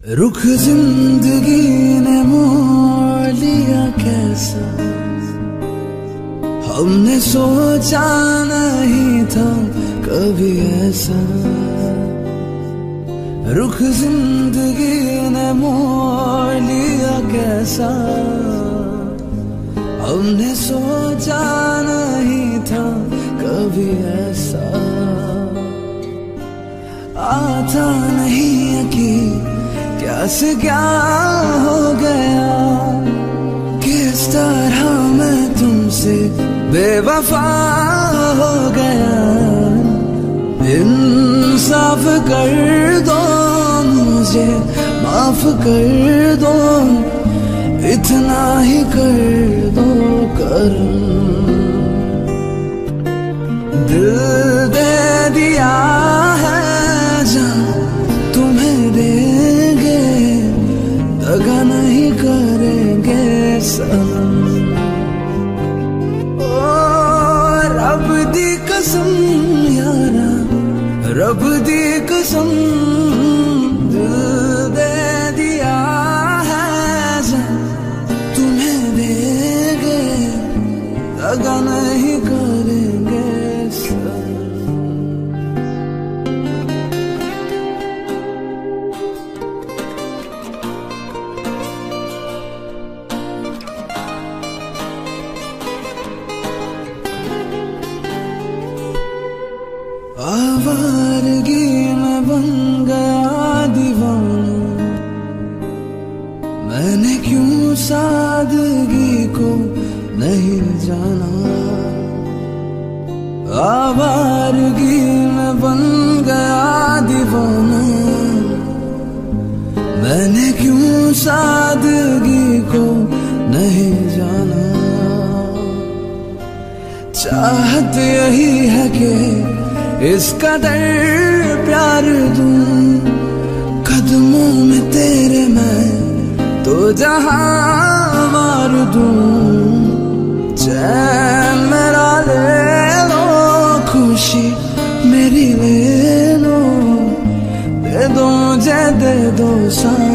रुख जिंदगी ने मोड़ लिया कैसा, हमने सोचा नहीं था कभी ऐसा। रुख जिंदगी ने मोड़ लिया कैसा, हमने सोचा नहीं था कभी ऐसा। आता नहीं यकीन क्या से क्या हो गया, किस तरह मैं तुमसे बेवफा हो गया। इंसाफ कर दो मुझे, माफ कर दो, इतना ही कर दो करम। दिल दे दिया है जान तुम्हें देंगे, दगा नहीं करेंगे सनम। ओ रब दी कसम यारा, रब दी कसम, दिल दे दिया है जान तुम्हें देंगे, दगा नहीं करेंगे सनम। आवारगी में बन गया दीवाना, मैंने क्यों सादगी को नहीं जाना। आवारगी में बन गया दीवाना, मैंने क्यों सादगी को नहीं जाना। चाहत यही है कि इस कदर प्यार दूं, कदमों में तेरे मैं तो जहां मार दूं। चैन मेरा ले लो, खुशी मेरी ले लो, दे दो मुझे दे दो सा